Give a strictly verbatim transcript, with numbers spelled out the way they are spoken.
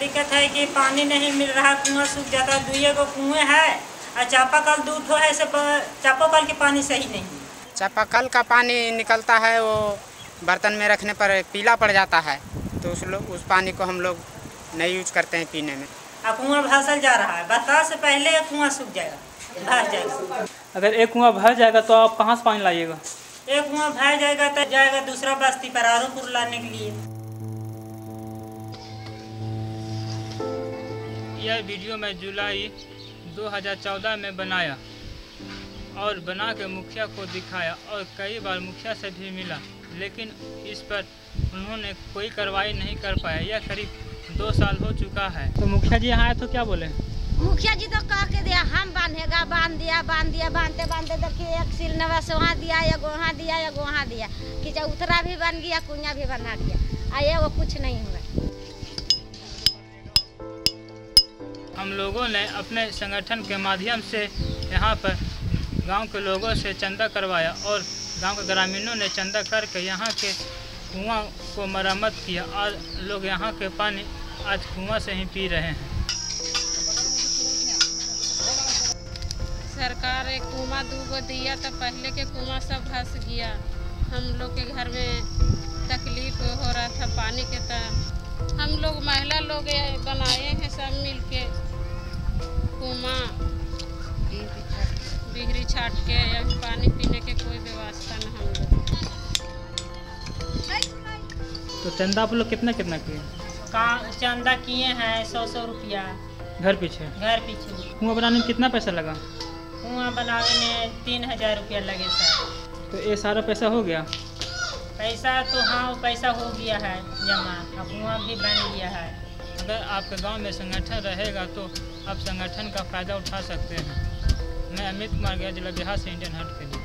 दिक्कत है कि पानी नहीं मिल रहा, कुआं सूख जाता, दुइये को कुएं है और चापाकल दूध है, से चापाकल के पानी सही नहीं। चापाकल का पानी निकलता है वो बर्तन में रखने पर पीला पड़ जाता है, तो उस लोग उस पानी को हम लोग नहीं यूज करते हैं पीने में। अब कुआं भसल जा रहा है, बरसात से पहले कुआं सूख जाएगा, भर जाएगा। अगर एक कुआं भर जाएगा तो आप कहाँ से पानी लाइएगा? एक कुआं भर जाएगा तो जाएगा दूसरा बस्ती पर आरोपुर लाने के लिए। यह वीडियो मैं जुलाई दो हज़ार चौदह में बनाया और बना के मुखिया को दिखाया और कई बार मुखिया से भी मिला, लेकिन इस पर उन्होंने कोई कार्रवाई नहीं कर पाया। यह करीब दो साल हो चुका है। तो मुखिया जी यहाँ आए तो क्या बोले? मुखिया जी तो कह के दिया हम बांधेगा, बांध दिया बांध दिया बांधते बांधते देखिए एक सिल नवा से वहाँ दिया, एक वहाँ दिया, एक वहाँ दिया कि जब उतरा भी बन गया, कुइया भी बना दिया, आए वो कुछ नहीं हुआ। हम लोगों ने अपने संगठन के माध्यम से यहाँ पर गांव के लोगों से चंदा करवाया और गांव के ग्रामीणों ने चंदा करके यहाँ के कुआं को मरम्मत किया और लोग यहाँ के पानी आज कुआं से ही पी रहे हैं। सरकार एक कुआं दूगो दिया तो पहले के कुआं सब धंस गया। हम लोग के घर में तकलीफ हो रहा था पानी के, तो हम लोग महिला लोग बनाए हैं सब मिल के कुआं, बिहरी छाट के पानी पीने के कोई व्यवस्था न हम लोग। तो चंदा आप लोग कितना कितना किए? का चंदा किए हैं सौ सौ रुपया घर पीछे। घर पीछे कुआं बनाने में कितना पैसा लगा? कुआं बनाने में तीन हजार रुपया लगे सर। तो ये सारा पैसा हो गया? पैसा तो हाँ पैसा हो गया है जमा, अब कुआं भी बन गया है। अगर आपके गांव में संगठन रहेगा तो आप संगठन का फ़ायदा उठा सकते हैं। मैं अमित कुमार गया, जिला बिहार से इंडियन हार्ट के लिए।